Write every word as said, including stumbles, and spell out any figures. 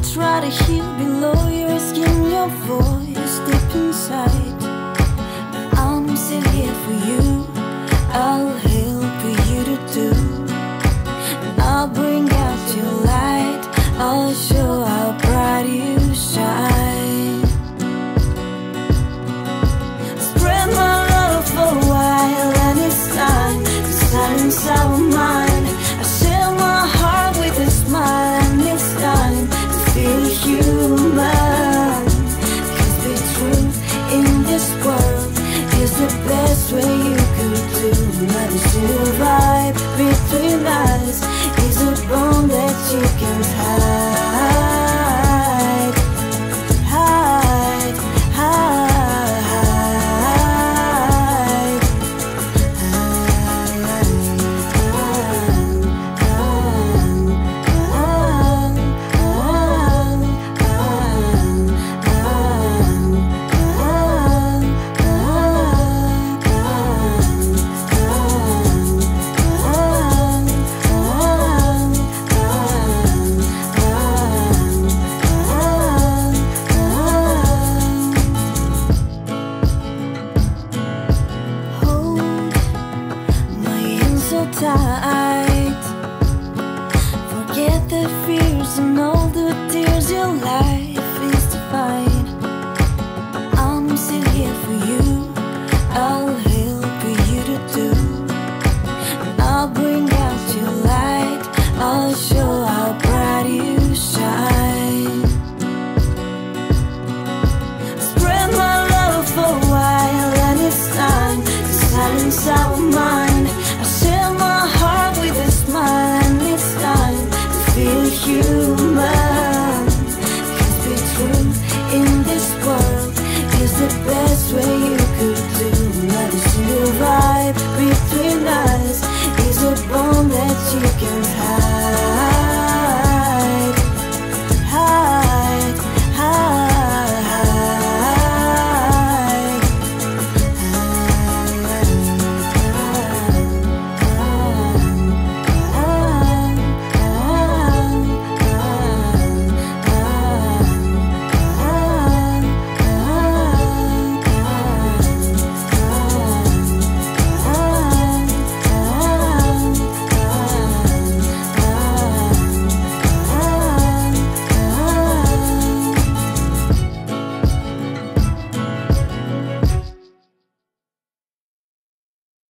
try to heal below your skin, your voice deep inside. But I'm still here for you. I'll help you to do. And I'll bring out your light. I'll show how bright you shine. Spread my love for a while, and it's time to silence our mind. I share my heart with a smile, and it's time to feel human. Cause the truth in this world is the best way you could do. Not to survive between us is a bond that you can hide. Hide, hide, hide. Tight. Forget the fears and all the tears. Your life is to fight. I'm still here for you.